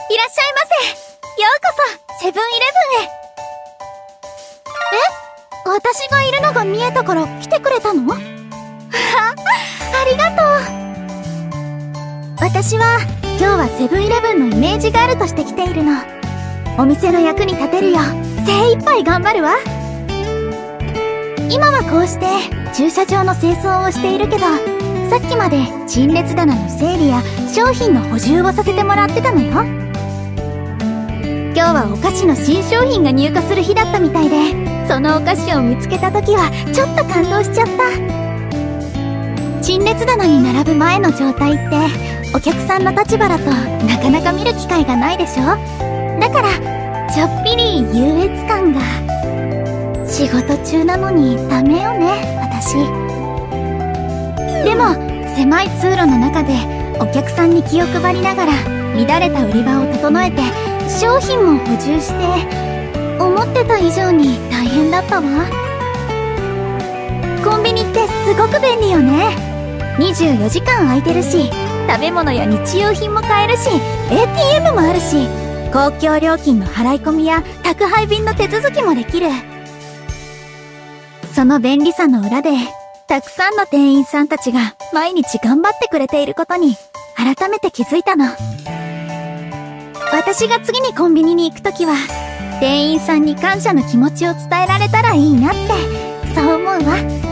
いらっしゃいませ。ようこそセブンイレブンへ。私がいるのが見えたから来てくれたの？ありがとう。私は今日はセブンイレブンのイメージガールとして来ているの。お店の役に立てるよう精一杯頑張るわ。今はこうして駐車場の清掃をしているけど、さっきまで陳列棚の整理や商品の補充をさせてもらってたのよ。今日はお菓子の新商品が入荷する日だったみたいで、そのお菓子を見つけた時はちょっと感動しちゃった。陳列棚に並ぶ前の状態ってお客さんの立場だとなかなか見る機会がないでしょ。だからちょっぴり優越感が。仕事中なのにダメよね、私。でも狭い通路の中でお客さんに気を配りながら乱れた売り場を整えて商品も補充して、思ってた以上に大変だったわ。コンビニってすごく便利よね。24時間空いてるし、食べ物や日用品も買えるし、 ATM もあるし、公共料金の払い込みや宅配便の手続きもできる。その便利さの裏でたくさんの店員さんたちが毎日頑張ってくれていることに改めて気づいたの。私が次にコンビニに行くときは店員さんに感謝の気持ちを伝えられたらいいなって、そう思うわ。